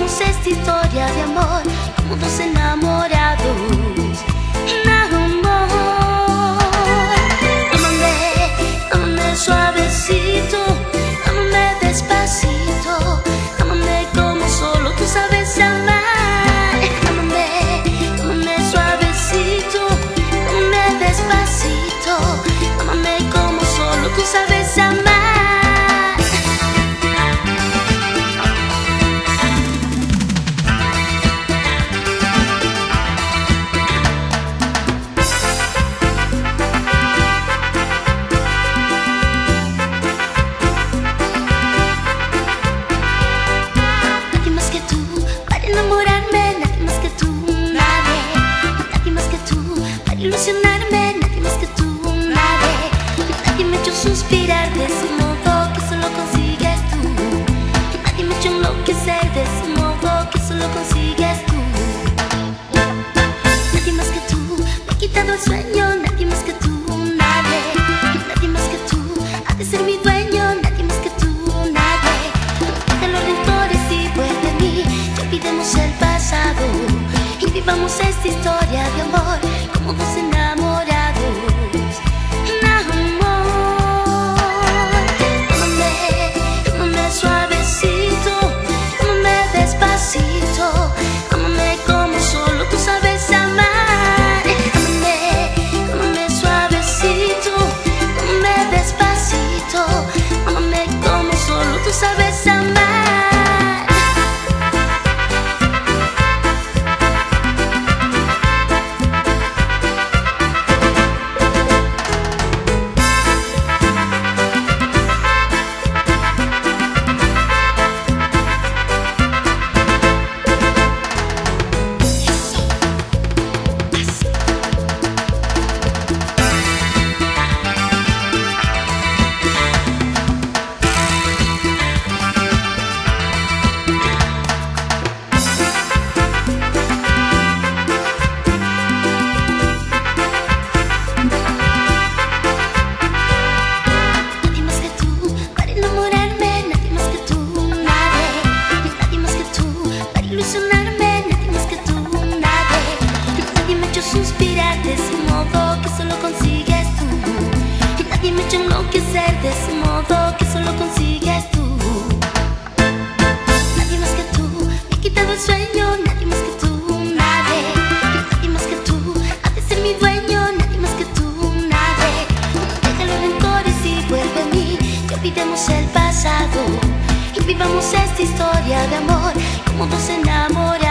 vivamos esta historia de amor como dos enamorados. Amor, tómame suavecito, tómame despacito, tómame como solo tú sabes amar. Tómame suavecito, tómame despacito, tómame como solo tú sabes amar. Ilusionarme, nadie más que tú, nadie me ha hecho suspirar de ese modo que solo consigues tú, nadie me ha hecho enloquecer de ese modo que solo consigues tú. Nadie más que tú me ha quitado el sueño, nadie más que tú, nadie más que tú ha de ser mi dueño, nadie más que tú, deja los rencores y vuelve a mí, ya olvidemos el pasado y vivamos esta historia de amor como dos enamorados. Amor, tómame suavecito, tómame despacito, tómame como solo tú sabes amar. Tómame suavecito, tómame despacito, tómame como solo tú sabes amar. Suspirar de ese modo que solo consigues tú, nadie me ha hecho enloquecer de ese modo que solo consigues tú. Nadie más que tú me ha quitado el sueño, nadie más que tú, nadie más que tú ha de ser mi dueño, nadie más que tú, deja los rencores y vuelve a mí, ya olvidemos el pasado y vivamos esta historia de amor como dos enamorados.